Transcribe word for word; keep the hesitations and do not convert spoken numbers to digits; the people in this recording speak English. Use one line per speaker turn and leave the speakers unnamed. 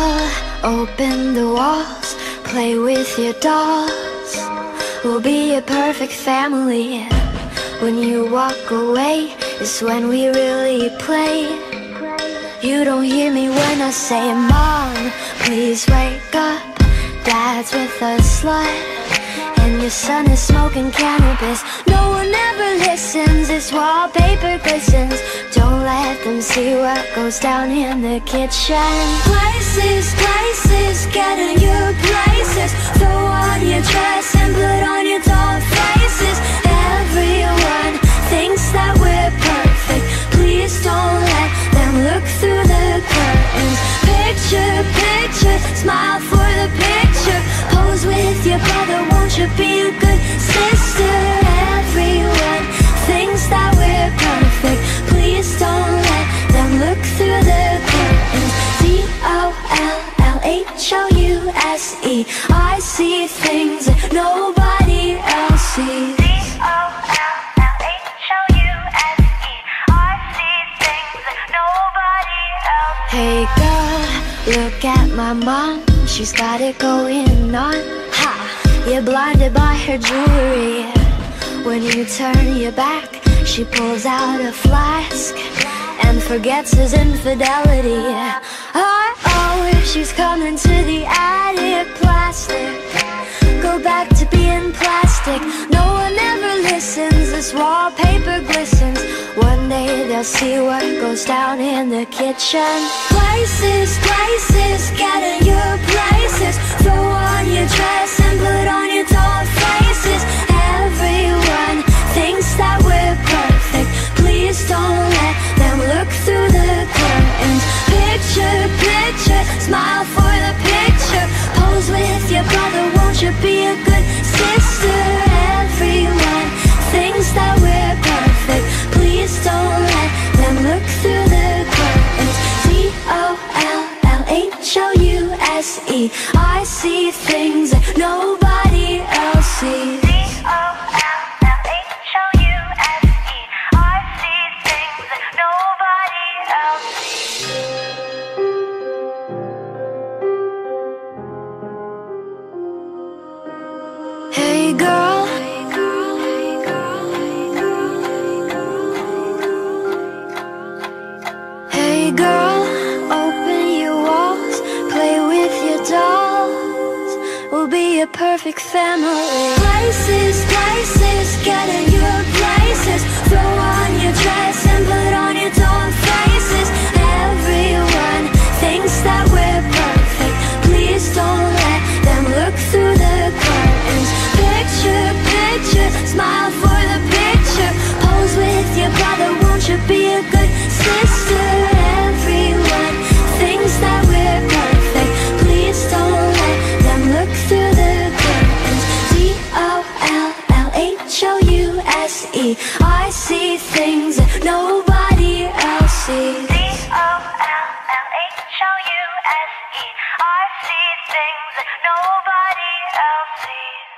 girl, open the walls, play with your dolls. We'll be a perfect family. When you walk away is when we really play. You don't hear me when I say, Mom, please wake up. Dad's with a slut, and your son is smoking cannabis. No one ever listens, this wallpaper glistens. Don't let them see what goes down in the kitchen. Places, places, get in your places. Throw on your dress and put on your doll faces. Everyone thinks that we're perfect. Please don't let them look through the curtains. Picture, picture, smile for the picture. Pose with your brother, won't you be a good sister? Everyone thinks that we're perfect. Please don't let them look through the curtains. D O L L H O U S E. I see things that nobody else sees. D O L L H O U S E. I see things that nobody else sees. Hey girl, look at my mom, she's got it going on. Ha! You're blinded by her jewelry. When you turn your back, she pulls out a flask and forgets his infidelity. Uh-oh, she's coming to the attic. Plastic, go back to being plastic. No one ever listens, this wallpaper glistens. One day they'll see what goes down in the kitchen. Places, places, get in your places. Throw on your dress and put on your doll faces. Everyone thinks that we're perfect. Please don't let them look through the curtains. Picture, picture, smile for the picture. Pose with your brother, won't you be a good sister? Everyone thinks that we're perfect. Please don't let them look through the curtains. D O L L H O U S E. I see things that nobody else sees. D O L L H O U S E. I see things that nobody else sees. Hey girl, hey girl, open your walls, play with your dolls. We'll be a perfect family. Places, places, get in your places. Throw on your dress and put on your doll faces. Everyone thinks that we're perfect. Please don't let them look through the curtains. Picture, picture, smile for the picture. Pose with your brother, won't you be a good sister? Everyone thinks that we're perfect. Please don't let them look through the curtains. D O L L H O U S E. I see things that nobody else sees. D O L L H O U S E. I see things that nobody else sees.